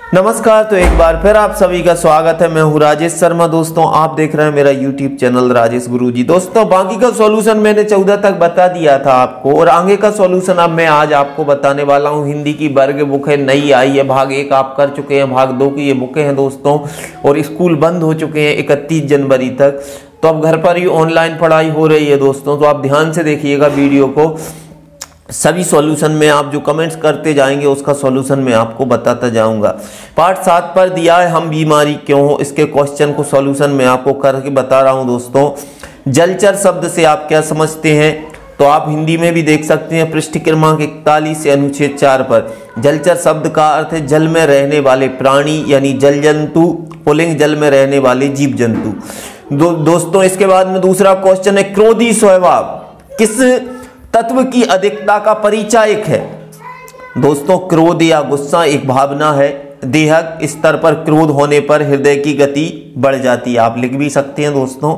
नमस्कार। तो एक बार फिर आप सभी का स्वागत है। मैं हूं राजेश शर्मा। दोस्तों आप देख रहे हैं मेरा यूट्यूब चैनल राजेश गुरुजी। दोस्तों बाकी का सॉल्यूशन मैंने 14 तक बता दिया था आपको, और आगे का सॉल्यूशन अब मैं आज आपको बताने वाला हूं। हिंदी की वर्ग बुक है, नई आई है, भाग 1 आप कर चुके हैं, भाग 2 की ये बुकें हैं दोस्तों। और स्कूल बंद हो चुके हैं 31 जनवरी तक, तो अब घर पर ही ऑनलाइन पढ़ाई हो रही है दोस्तों। तो आप ध्यान से देखिएगा वीडियो को। सभी सॉल्यूशन में आप जो कमेंट्स करते जाएंगे उसका सॉल्यूशन मैं आपको बताता जाऊंगा। पार्ट 7 पर दिया है हम बीमारी क्यों हो, इसके क्वेश्चन को सॉल्यूशन मैं आपको करके बता रहा हूं दोस्तों। जलचर शब्द से आप क्या समझते हैं, तो आप हिंदी में भी देख सकते हैं पृष्ठ क्रमांक 41 से अनुच्छेद 4 पर। जलचर शब्द का अर्थ है जल में रहने वाले प्राणी, यानी जल जंतु, पुल्लिंग जल में रहने वाले जीव जंतु। दोस्तों इसके बाद में दूसरा क्वेश्चन है क्रोधी स्वभाव किस तत्व की अधिकता का परिचायक है। दोस्तों क्रोध या गुस्सा एक भावना है। देहक स्तर पर क्रोध होने पर हृदय की गति बढ़ जाती है, आप लिख भी सकते हैं दोस्तों।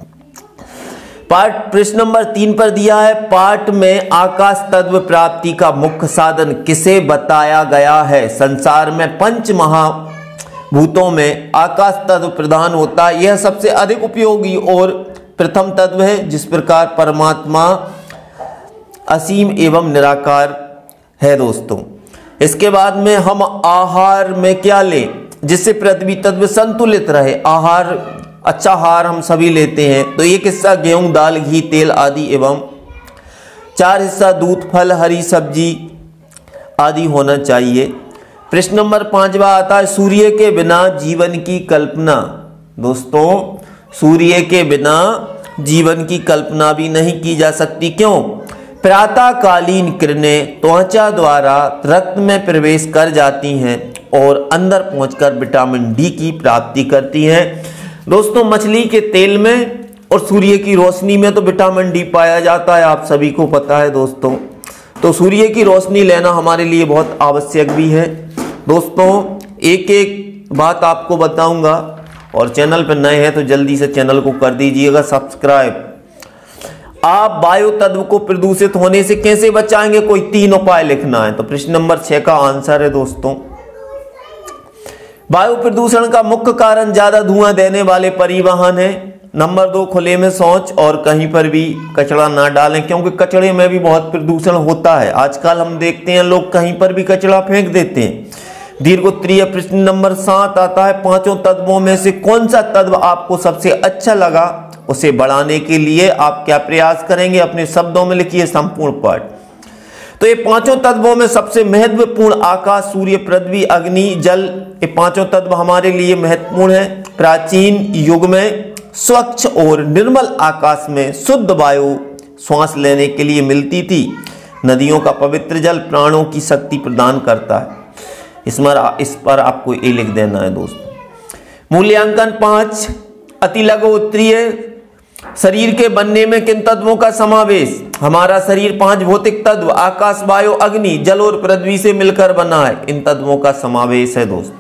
पार्ट प्रश्न नंबर 3 पर दिया है पाठ में आकाश तत्व प्राप्ति का मुख्य साधन किसे बताया गया है। संसार में पंच महाभूतों में आकाश तत्व प्रधान होता है, यह सबसे अधिक उपयोगी और प्रथम तत्व है। जिस प्रकार परमात्मा असीम एवं निराकार है दोस्तों। इसके बाद में हम आहार में क्या लें जिससे पृथ्वी तत्व संतुलित रहे। आहार, अच्छा आहार हम सभी लेते हैं, तो एक हिस्सा गेहूं, दाल, घी, तेल आदि एवं 4 हिस्सा दूध, फल, हरी सब्जी आदि होना चाहिए। प्रश्न नंबर 5वां आता है सूर्य के बिना जीवन की कल्पना। दोस्तों सूर्य के बिना जीवन की कल्पना भी नहीं की जा सकती। क्यों? प्रातःकालीन किरणें त्वचा द्वारा रक्त में प्रवेश कर जाती हैं और अंदर पहुंचकर विटामिन डी की प्राप्ति करती हैं। दोस्तों मछली के तेल में और सूर्य की रोशनी में तो विटामिन डी पाया जाता है, आप सभी को पता है दोस्तों। तो सूर्य की रोशनी लेना हमारे लिए बहुत आवश्यक भी है दोस्तों। एक एक बात आपको बताऊंगा, और चैनल पर नए हैं तो जल्दी से चैनल को कर दीजिएगा सब्सक्राइब। आप वायु तत्व को प्रदूषित होने से कैसे बचाएंगे, कोई 3 उपाय लिखना है। तो प्रश्न नंबर 6 का आंसर है दोस्तों वायु प्रदूषण का मुख्य कारण ज्यादा धुआं देने वाले परिवहन है। नंबर 2 खुले में शौच और कहीं पर भी कचरा ना डालें, क्योंकि कचरे में भी बहुत प्रदूषण होता है। आजकल हम देखते हैं लोग कहीं पर भी कचरा फेंक देते हैं। दीर्घोत्तरीय प्रश्न नंबर 7 आता है पांचों तत्वों में से कौन सा तत्व आपको सबसे अच्छा लगा, उसे बढ़ाने के लिए आप क्या प्रयास करेंगे, अपने शब्दों में लिखिए संपूर्ण पाठ। तो ये पांचों तत्वों में सबसे महत्वपूर्ण आकाश, सूर्य, पृथ्वी, अग्नि, जल, ये पांचों तत्व हमारे लिए महत्वपूर्ण है। प्राचीन युग में स्वच्छ और निर्मल आकाश में शुद्ध वायु श्वास लेने के लिए मिलती थी। नदियों का पवित्र जल प्राणों की शक्ति प्रदान करता है। इस पर आपको ये लिख देना है दोस्तों। मूल्यांकन 5 अति लघु उत्तरीय शरीर के बनने में किन तत्वों का समावेश। हमारा शरीर 5 भौतिक तत्व आकाश, वायु, अग्नि, जल और पृथ्वी से मिलकर बना है। इन तत्वों का समावेश है दोस्तों।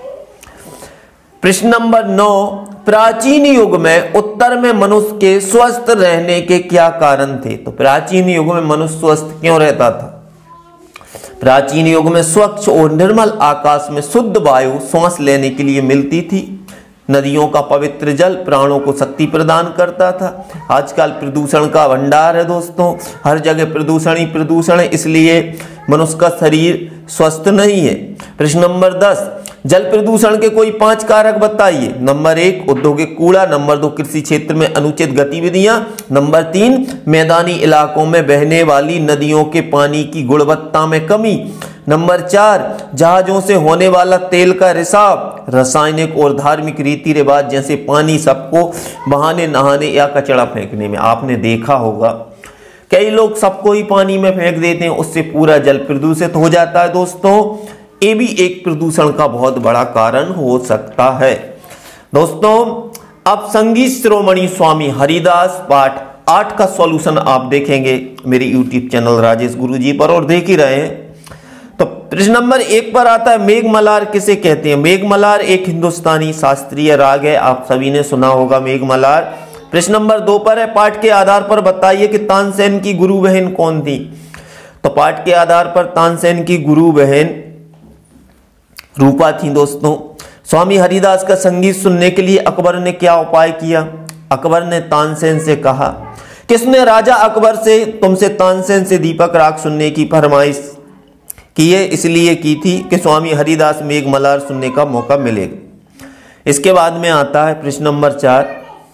प्रश्न नंबर 9 प्राचीन युग में उत्तर में मनुष्य के स्वस्थ रहने के क्या कारण थे। तो प्राचीन युग में मनुष्य स्वस्थ क्यों रहता था। प्राचीन युग में स्वच्छ और निर्मल आकाश में शुद्ध वायु श्वास लेने के लिए मिलती थी। नदियों का पवित्र जल प्राणों को शक्ति प्रदान करता था। आजकल प्रदूषण का भंडार है दोस्तों, हर जगह प्रदूषण ही प्रदूषण है, इसलिए मनुष्य का शरीर स्वस्थ नहीं है। प्रश्न नंबर 10 जल प्रदूषण के कोई 5 कारक बताइए। नंबर 1 औद्योगिक कूड़ा, नंबर 2 कृषि क्षेत्र में अनुचित गतिविधियां, नंबर 3 मैदानी इलाकों में बहने वाली नदियों के पानी की गुणवत्ता में कमी, नंबर 4 जहाजों से होने वाला तेल का रिसाव, रासायनिक और धार्मिक रीति रिवाज जैसे पानी सबको बहाने, नहाने या कचरा फेंकने में। आपने देखा होगा कई लोग सबको ही पानी में फेंक देते हैं, उससे पूरा जल प्रदूषित हो जाता है दोस्तों। ये भी एक प्रदूषण का बहुत बड़ा कारण हो सकता है दोस्तों। अब संगीत शिरोमणि स्वामी हरिदास पाठ 8 का सॉल्यूशन आप देखेंगे मेरे यूट्यूब चैनल राजेश गुरुजी पर, और देख ही रहे हैं। तो प्रश्न नंबर 1 पर आता है मेघमल्हार किसे कहते हैं। मेघमल्हार एक हिंदुस्तानी शास्त्रीय राग है, आप सभी ने सुना होगा मेघमल्हार। प्रश्न नंबर 2 पर है पाठ के आधार पर बताइए कि तानसेन की गुरु बहन कौन थी। तो पाठ के आधार पर तानसेन की गुरु बहन रूपा थी दोस्तों। स्वामी हरिदास का संगीत सुनने के लिए अकबर ने क्या उपाय किया? अकबर ने तानसेन से कहा। किसने राजा अकबर से तुमसे तानसेन से दीपक राग सुनने की फरमाइश की है? इसलिए की थी कि स्वामी हरिदास मेघमल्हार सुनने का मौका मिलेगा। इसके बाद में आता है प्रश्न नंबर 4।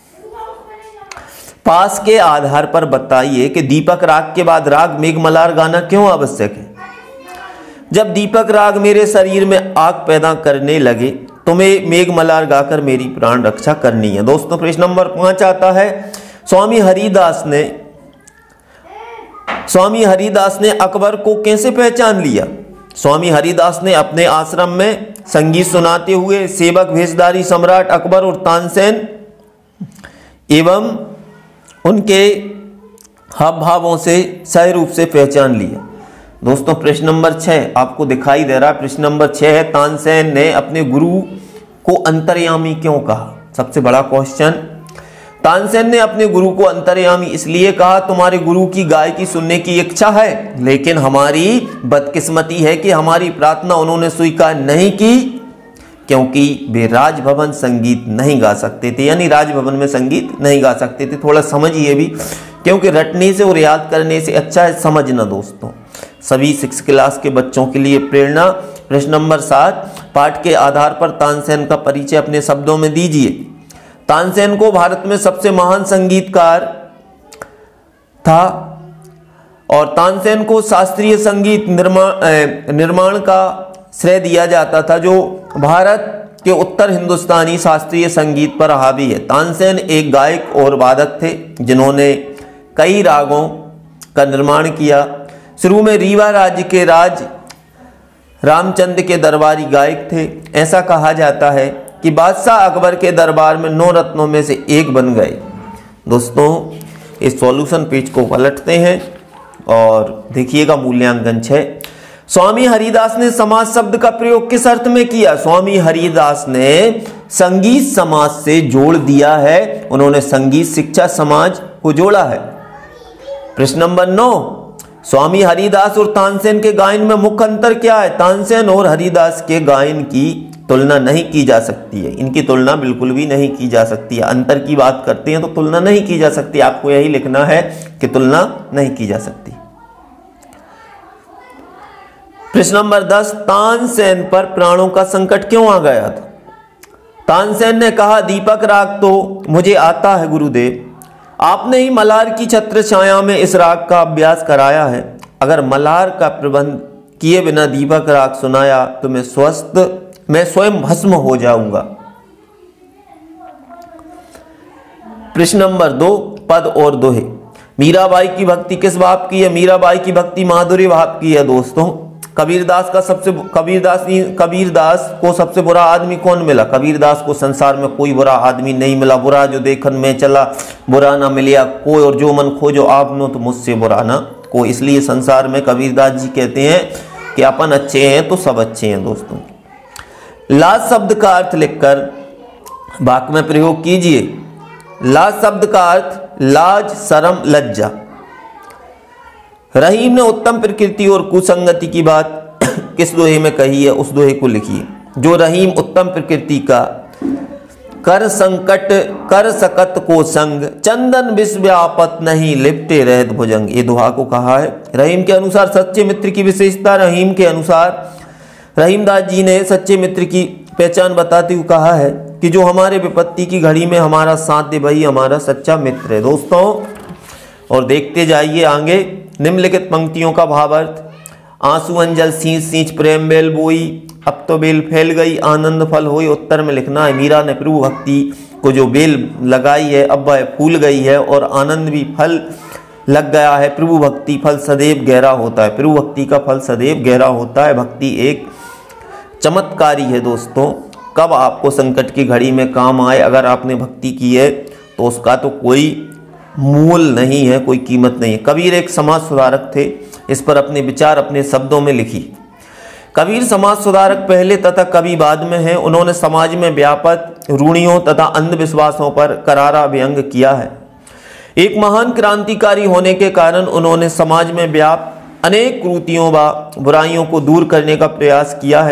पास के आधार पर बताइए कि दीपक राग के बाद राग मेघमल्हार गाना क्यों आवश्यक है? जब दीपक राग मेरे शरीर में आग पैदा करने लगे तो मैं मेघमल्हार गाकर मेरी प्राण रक्षा करनी है। दोस्तों प्रश्न नंबर 5 आता है। स्वामी हरिदास ने अकबर को कैसे पहचान लिया? स्वामी हरिदास ने अपने आश्रम में संगीत सुनाते हुए सेवक भेषधारी सम्राट अकबर और तानसेन एवं उनके हाव भावों से सही रूप से पहचान लिया। दोस्तों प्रश्न नंबर 6 आपको दिखाई दे रहा है। प्रश्न नंबर 6 है, तानसेन ने अपने गुरु को अंतर्यामी क्यों कहा? सबसे बड़ा क्वेश्चन। तानसेन ने अपने गुरु को अंतर्यामी इसलिए कहा, तुम्हारे गुरु की गायकी सुनने की इच्छा है, लेकिन हमारी बदकिस्मती है कि हमारी प्रार्थना उन्होंने स्वीकार नहीं की, क्योंकि वे राजभवन संगीत नहीं गा सकते थे। यानी राजभवन में संगीत नहीं गा सकते थे। थोड़ा समझिए भी, क्योंकि रटने से और याद करने से अच्छा है समझना। दोस्तों सभी 6 क्लास के बच्चों के लिए प्रेरणा। प्रश्न नंबर 7, पाठ के आधार पर तानसेन का परिचय अपने शब्दों में दीजिए। तानसेन को भारत में सबसे महान संगीतकार था और तानसेन को शास्त्रीय संगीत निर्माण का श्रेय दिया जाता था, जो भारत के उत्तर हिंदुस्तानी शास्त्रीय संगीत पर हावी है। तानसेन एक गायक और वादक थे जिन्होंने कई रागों का निर्माण किया। शुरू में रीवा राज्य के राज रामचंद्र के दरबारी गायक थे। ऐसा कहा जाता है कि बादशाह अकबर के दरबार में 9 रत्नों में से एक बन गए। दोस्तों इस सॉल्यूशन पेज को पलटते हैं और देखिएगा मूल्यांकन 6। स्वामी हरिदास ने समाज शब्द का प्रयोग किस अर्थ में किया? स्वामी हरिदास ने संगीत समाज से जोड़ दिया है। उन्होंने संगीत शिक्षा समाज को जोड़ा है। प्रश्न नंबर 9, स्वामी हरिदास और तानसेन के गायन में मुख्य अंतर क्या है? तानसेन और हरिदास के गायन की तुलना नहीं की जा सकती है। इनकी तुलना बिल्कुल भी नहीं की जा सकती है। अंतर की बात करते हैं तो तुलना नहीं की जा सकती। आपको यही लिखना है कि तुलना नहीं की जा सकती। प्रश्न नंबर 10, तानसेन पर प्राणों का संकट क्यों आ गया था? तानसेन ने कहा, दीपक राग तो मुझे आता है गुरुदेव, आपने ही मल्हार की छत्र छाया में इस राग का अभ्यास कराया है। अगर मल्हार का प्रबंध किए बिना दीपक राग सुनाया तो मैं स्वयं भस्म हो जाऊंगा। प्रश्न नंबर 2, पद और दोहे। मीराबाई की भक्ति किस भाव की है? मीराबाई की भक्ति माधुर्य भाव की है। दोस्तों कबीरदास को सबसे बुरा आदमी कौन मिला? कबीरदास को संसार में कोई बुरा आदमी नहीं मिला। बुरा जो देखन में चला बुरा ना मिलिया कोई, और जो मन खोजो आपनो तो मुझसे बुरा ना कोई। इसलिए संसार में कबीरदास जी कहते हैं कि अपन अच्छे हैं तो सब अच्छे हैं। दोस्तों लाज शब्द का अर्थ लिखकर वाक्य में प्रयोग कीजिए। लाज शब्द का अर्थ लाज, शर्म, लज्जा। रहीम ने उत्तम प्रकृति और कुसंगति की बात किस दोहे में कही है? उस दोहे को लिखिए। जो रहीम उत्तम प्रकृति का, कर संकट कर सकत को संग, चंदन विष व्यापत नहीं लिपटे रहत भुजंग। ये दोहा को कहा है। रहीम के अनुसार सच्चे मित्र की विशेषता। रहीम के अनुसार रहीमदास जी ने सच्चे मित्र की पहचान बताते हुए कहा है कि जो हमारे विपत्ति की घड़ी में हमारा साथ दे वही हमारा सच्चा मित्र है। दोस्तों और देखते जाइए आगे। निम्नलिखित पंक्तियों का भावार्थ। आंसू अंजल सींच सींच प्रेम बेल बोई, अब तो बेल फैल गई आनंद फल होई। उत्तर में लिखना है मीरा ने प्रभु भक्ति को जो बेल लगाई है अब वह फूल गई है और आनंद भी फल लग गया है। प्रभु भक्ति फल सदैव गहरा होता है। प्रभु भक्ति का फल सदैव गहरा होता है। भक्ति एक चमत्कारी है। दोस्तों कब आपको संकट की घड़ी में काम आए, अगर आपने भक्ति की है तो उसका तो कोई मूल नहीं है, कोई कीमत नहीं है। कबीर एक समाज सुधारक थे। इस पर अपने विचार अपने शब्दों में लिखिए। कबीर समाज सुधारक पहले तथा कवि बाद में है। उन्होंने समाज में व्यापक रूढ़ियों तथा अंधविश्वासों पर करारा व्यंग किया है। एक महान क्रांतिकारी होने के कारण उन्होंने समाज में व्याप्त अनेक कुरीतियों व बुराइयों को दूर करने का प्रयास किया है।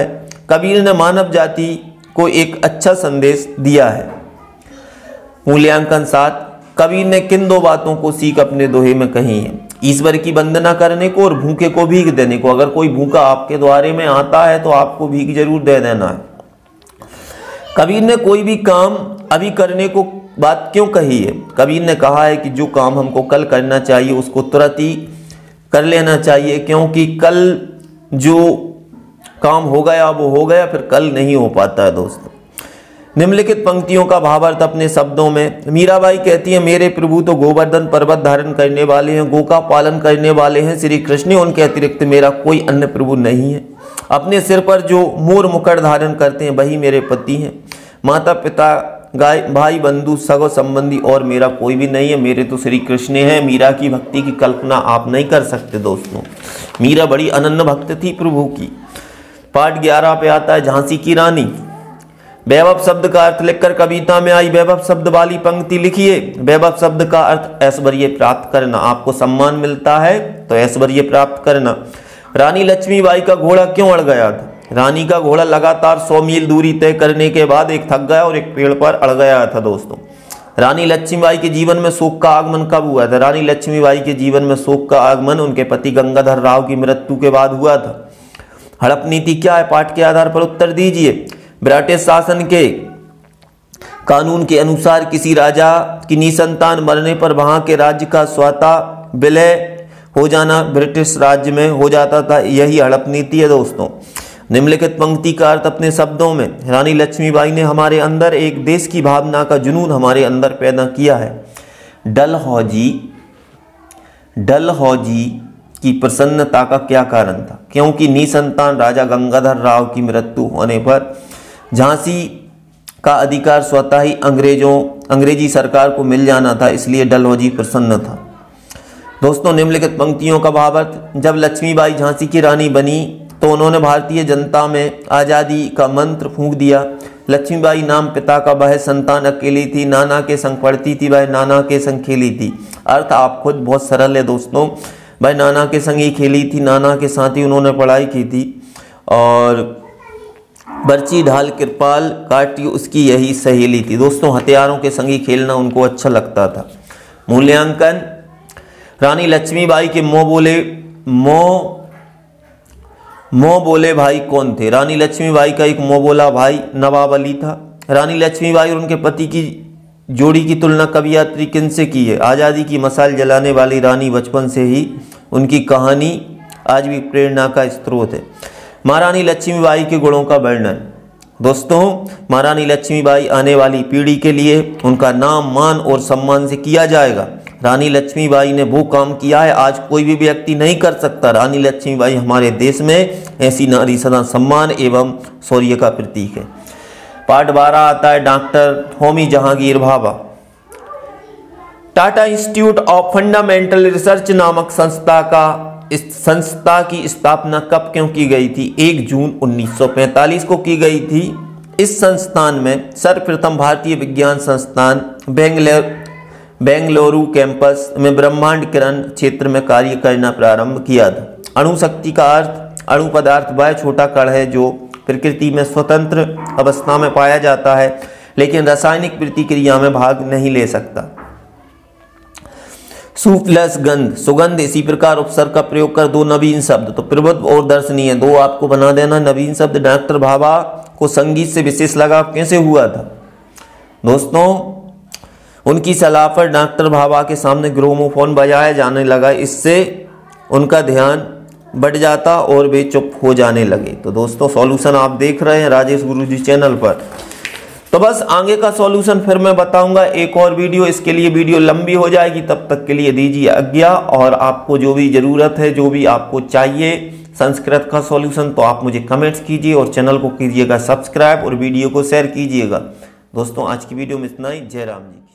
कबीर ने मानव जाति को एक अच्छा संदेश दिया है। मूल्यांकन 7, कबीर ने किन 2 बातों को सीख अपने दोहे में कही है? ईश्वर की वंदना करने को और भूखे को भीख देने को। अगर कोई भूखा आपके द्वारे में आता है तो आपको भीख जरूर दे देना है। कबीर ने कोई भी काम अभी करने को बात क्यों कही है? कबीर ने कहा है कि जो काम हमको कल करना चाहिए उसको तुरंत ही कर लेना चाहिए, क्योंकि कल जो काम हो गया वो हो गया, फिर कल नहीं हो पाता है। दोस्तों, निम्नलिखित पंक्तियों का भावार्थ अपने शब्दों में। मीराबाई कहती है, मेरे प्रभु तो गोवर्धन पर्वत धारण करने वाले हैं, गो का पालन करने वाले हैं श्री कृष्ण, उनके अतिरिक्त मेरा कोई अन्य प्रभु नहीं है। अपने सिर पर जो मोर मुकुट धारण करते हैं वही मेरे पति हैं। माता पिता गाय भाई बंधु सगो संबंधी और मेरा कोई भी नहीं है, मेरे तो श्री कृष्ण है। मीरा की भक्ति की कल्पना आप नहीं कर सकते। दोस्तों, मीरा बड़ी अनन्य भक्त थी प्रभु की। पाठ 11 पे आता है, झांसी की रानी। वैभव शब्द का अर्थ लिखकर कविता में आई वैभव शब्द वाली पंक्ति लिखिए। वैभव शब्द का अर्थ ऐश्वर्य प्राप्त करना। आपको सम्मान मिलता है तो ऐश्वर्य प्राप्त करना। रानी लक्ष्मीबाई का घोड़ा क्यों अड़ गया था? रानी का घोड़ा लगातार 100 मील दूरी तय करने के बाद एक थक गया और एक पेड़ पर अड़ गया था। दोस्तों, रानी लक्ष्मीबाई के जीवन में शोक का आगमन कब हुआ था? रानी लक्ष्मीबाई के जीवन में शोक का आगमन उनके पति गंगाधर राव की मृत्यु के बाद हुआ था। हड़प नीति क्या है? पाठ के आधार पर उत्तर दीजिए। ब्रिटिश शासन के कानून के अनुसार किसी राजा की निसंतान मरने पर वहां के राज्य का स्वतः विलय हो जाना ब्रिटिश राज्य में हो जाता था। यही हड़प नीति है। दोस्तों, निम्नलिखित पंक्ति का अर्थ अपने शब्दों में। रानी लक्ष्मीबाई ने हमारे अंदर एक देश की भावना का जुनून हमारे अंदर पैदा किया है। डलहौजी की प्रसन्नता का क्या कारण था? क्योंकि निसंतान राजा गंगाधर राव की मृत्यु होने पर झांसी का अधिकार स्वतः ही अंग्रेजी सरकार को मिल जाना था, इसलिए डलहौजी प्रसन्न था। दोस्तों, निम्नलिखित पंक्तियों का भावार्थ। जब लक्ष्मीबाई झांसी की रानी बनी तो उन्होंने भारतीय जनता में आज़ादी का मंत्र फूंक दिया। लक्ष्मीबाई नाम पिता का, वह संतान अकेली थी, नाना के संग पढ़ती थी, वह नाना के संग खेली थी। अर्थ आप खुद बहुत सरल है। दोस्तों, वह नाना के संग ही खेली थी, नाना के साथ ही उन्होंने पढ़ाई की थी और बर्ची ढाल कृपाल काटी उसकी यही सहेली थी। दोस्तों, हथियारों के संग ही खेलना उनको अच्छा लगता था। मूल्यांकन। रानी लक्ष्मीबाई के मोह बोले भाई कौन थे? रानी लक्ष्मीबाई का एक मोह बोला भाई नवाब अली था। रानी लक्ष्मीबाई और उनके पति की जोड़ी की तुलना कवियत्री किनसे की है? आज़ादी की मशाल जलाने वाली रानी बचपन से ही उनकी कहानी आज भी प्रेरणा का स्रोत है। महारानी लक्ष्मीबाई के गुणों का वर्णन। दोस्तों, महारानी लक्ष्मीबाई आने वाली पीढ़ी के लिए उनका नाम मान और सम्मान से किया जाएगा। रानी लक्ष्मीबाई ने वो काम किया है आज कोई भी व्यक्ति नहीं कर सकता। रानी लक्ष्मीबाई हमारे देश में ऐसी नारी सदा सम्मान एवं शौर्य का प्रतीक है। पाठ 12 आता है, doctor Homi Jehangir Bhabha. Tata institute of fundamental research नामक संस्था की स्थापना कब क्यों की गई थी? 1 जून 1945 को की गई थी। इस संस्थान में सर्वप्रथम भारतीय विज्ञान संस्थान बेंगलुरु कैंपस में ब्रह्मांड किरण क्षेत्र में कार्य करना प्रारंभ किया था। अणु शक्ति का अर्थ अणु पदार्थ वह छोटा कण है जो प्रकृति में स्वतंत्र अवस्था में पाया जाता है लेकिन रासायनिक प्रतिक्रिया में भाग नहीं ले सकता। सुप्लस गंध सुगंध। इसी प्रकार उपसर्ग का प्रयोग कर 2 नवीन शब्द, तो प्रबुद्ध और दर्शनीय 2 आपको बना देना नवीन शब्द। डॉक्टर भाभा को संगीत से विशेष लगाव कैसे हुआ था? दोस्तों, उनकी सलाह पर डॉक्टर भाभा के सामने ग्रामोफोन बजाया जाने लगा, इससे उनका ध्यान बढ़ जाता और वे चुप हो जाने लगे। तो दोस्तों, सॉल्यूशन आप देख रहे हैं राजेश गुरुजी चैनल पर। तो बस आगे का सॉल्यूशन फिर मैं बताऊंगा एक और वीडियो, इसके लिए वीडियो लंबी हो जाएगी, तब तक के लिए दीजिए आज्ञा। और आपको जो भी जरूरत है, जो भी आपको चाहिए संस्कृत का सॉल्यूशन, तो आप मुझे कमेंट्स कीजिए और चैनल को कीजिएगा सब्सक्राइब और वीडियो को शेयर कीजिएगा। दोस्तों, आज की वीडियो में इतना ही। जय राम जी।